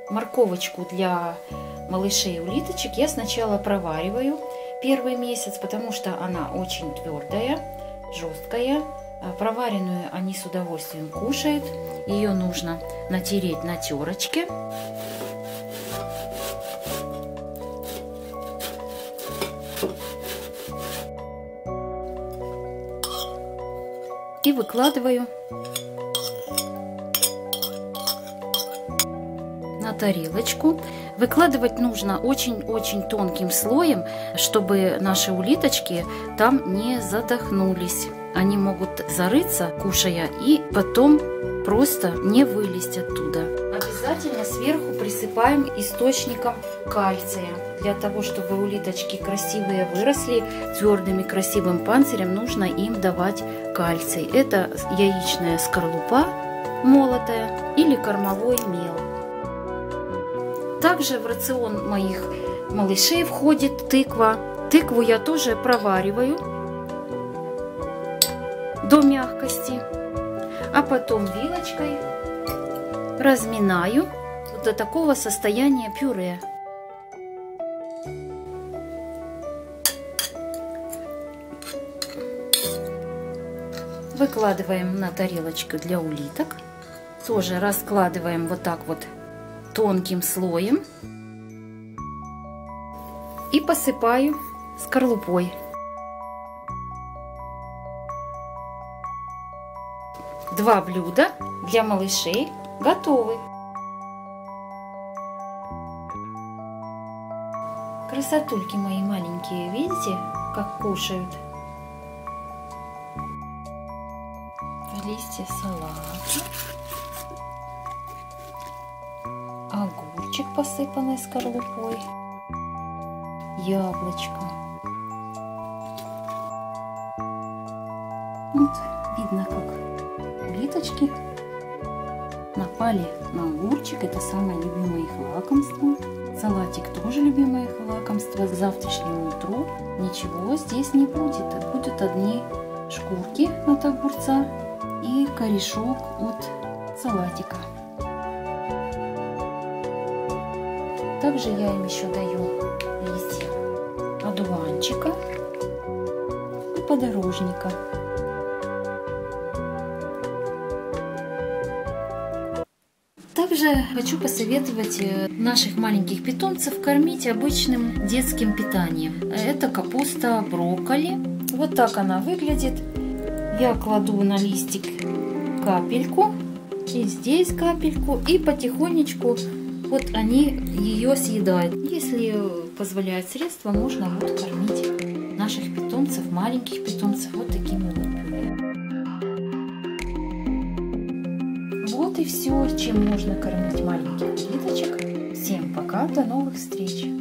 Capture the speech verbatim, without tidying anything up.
Морковочку для малышей улиточек я сначала провариваю первый месяц, потому что она очень твердая, жесткая. Проваренную они с удовольствием кушают. Ее нужно натереть на терочке. И выкладываю на тарелочку. Выкладывать нужно очень-очень тонким слоем, чтобы наши улиточки там не задохнулись. Они могут зарыться, кушая, и потом просто не вылезть оттуда. Обязательно сверху присыпаем источником кальция. Для того, чтобы улиточки красивые выросли, твердым и красивым панцирем нужно им давать кальций. Это яичная скорлупа молотая или кормовой мел. Также в рацион моих малышей входит тыква. Тыкву я тоже провариваю до мягкости, а потом вилочкой разминаю до такого состояния пюре. Выкладываем на тарелочку для улиток. Тоже раскладываем вот так вот тонким слоем и посыпаю скорлупой. Два блюда для малышей готовы. Красотульки мои маленькие, видите, как кушают? Листья салата, огурчик, посыпанный скорлупой, яблочко. Вот видно, как улиточки напали на огурчик. Это самое любимое их лакомство. Салатик тоже любимое их лакомство. К завтрашнему утру ничего здесь не будет. Будут одни шкурки от огурца и корешок от салатика. Также я им еще даю листья одуванчика и подорожника. Также хочу посоветовать наших маленьких питомцев кормить обычным детским питанием. Это капуста брокколи. Вот так она выглядит. Я кладу на листик капельку, и здесь капельку, и потихонечку вот они ее съедают. Если позволяют средства, можно вот кормить наших питомцев, маленьких питомцев, вот такими вот пюре. Вот и все, чем можно кормить маленьких улиточек. Всем пока, до новых встреч!